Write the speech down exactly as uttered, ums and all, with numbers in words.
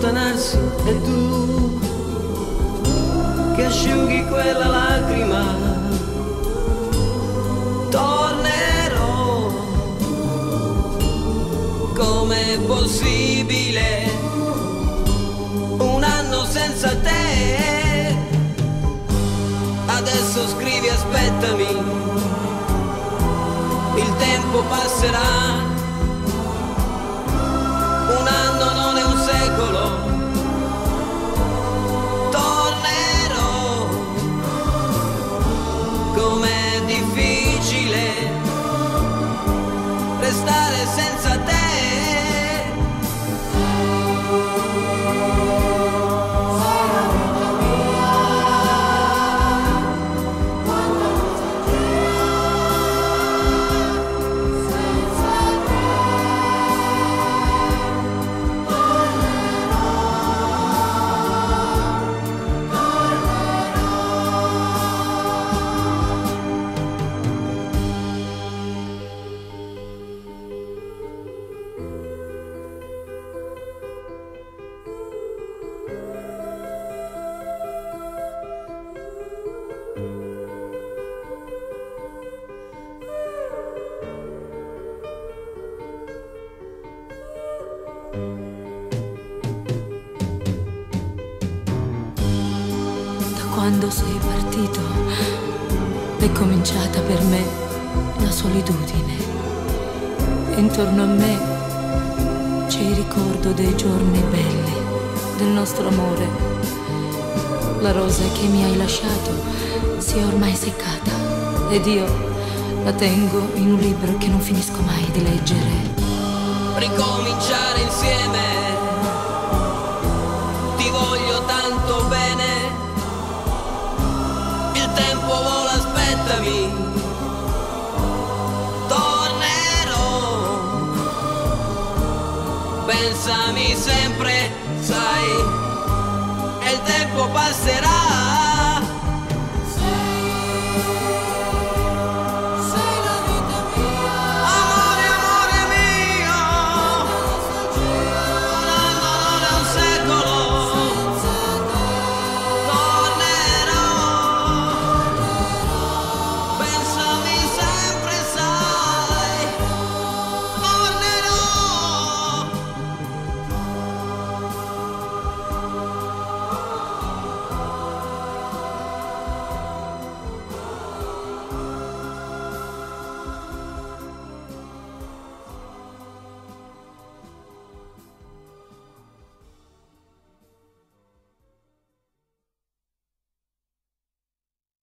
sanarsi e tu che asciughi quella lacrima. Tornerò, com'è possibile un anno senza te? Adesso scrivi aspettami, il tempo passerà. Un anno non è un secolo. Tornerò, com'è difficile restare senza te. Quando sei partito è cominciata per me la solitudine. Intorno a me c'è il ricordo dei giorni belli, del nostro amore. La rosa che mi hai lasciato si è ormai seccata ed io la tengo in un libro che non finisco mai di leggere. Ricominciare insieme, ti voglio tanto bene. Il tempo vola, aspettami. Tornerò, pensami sempre, sai, e il tempo passerà.